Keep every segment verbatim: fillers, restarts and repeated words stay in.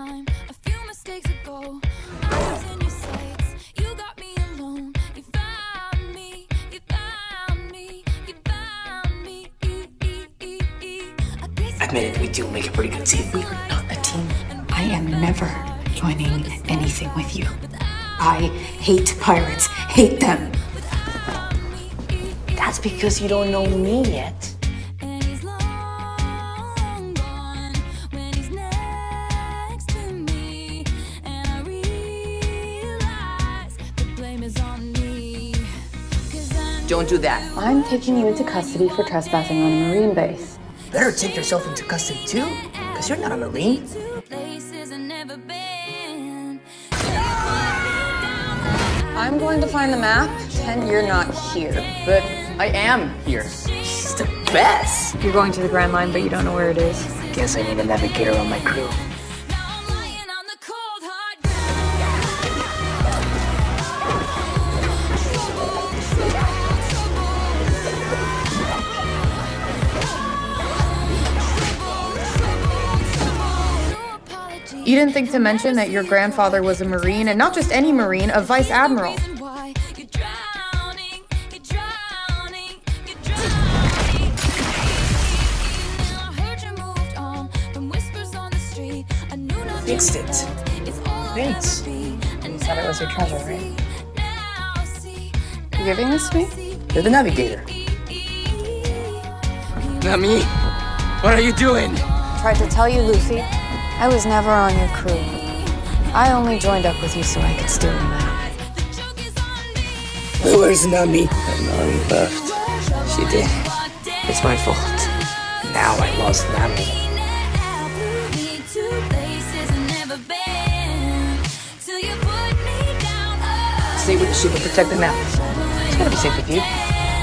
time, a few mistakes ago. I was in your sights, you got me alone. You found me, you found me, you found me. Admit it, we do make a pretty good team. We are not a team. I am never joining anything with you. I hate pirates, hate them. That's because you don't know me yet. Don't do that. I'm taking you into custody for trespassing on a Marine base. Better take yourself into custody too, because you're not a Marine. I'm going to find the map, and you're not here. But I am here. She's the best. You're going to the Grand Line, but you don't know where it is. Guess I need a navigator on my crew. You didn't think to mention that your grandfather was a Marine, and not just any Marine, a Vice Admiral. Fixed it. Thanks. You said it was your treasure, right? You giving this to me? You're the navigator. Not me. What are you doing? Tried to tell you, Luffy. I was never on your crew. I only joined up with you so I could steal the map. Where's Nami? Nami left. She did. It's my fault. Now I lost Nami. Stay with the ship and protect the map. It's gotta be safe with you.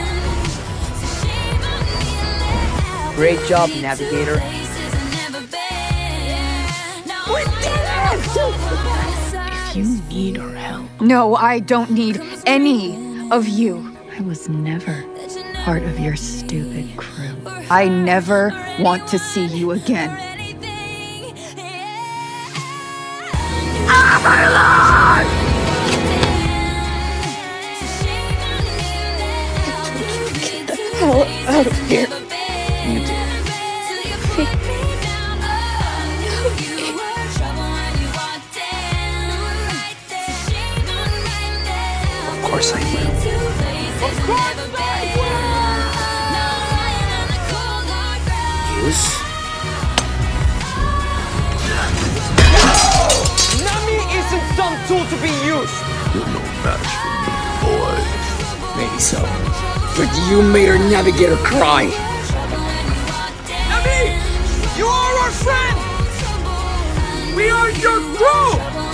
Great job, Navigator. If you need our help. No, I don't need any of you. I was never part of your stupid crew. I never want to see you again. Ah, my Lord! Get the hell out of here. You did. Of course I will. Of course I will! Use? Nami isn't some tool to be used! You're no match for me, boy. Maybe so. But you made our navigator cry. Nami! You are our friend! We are your crew!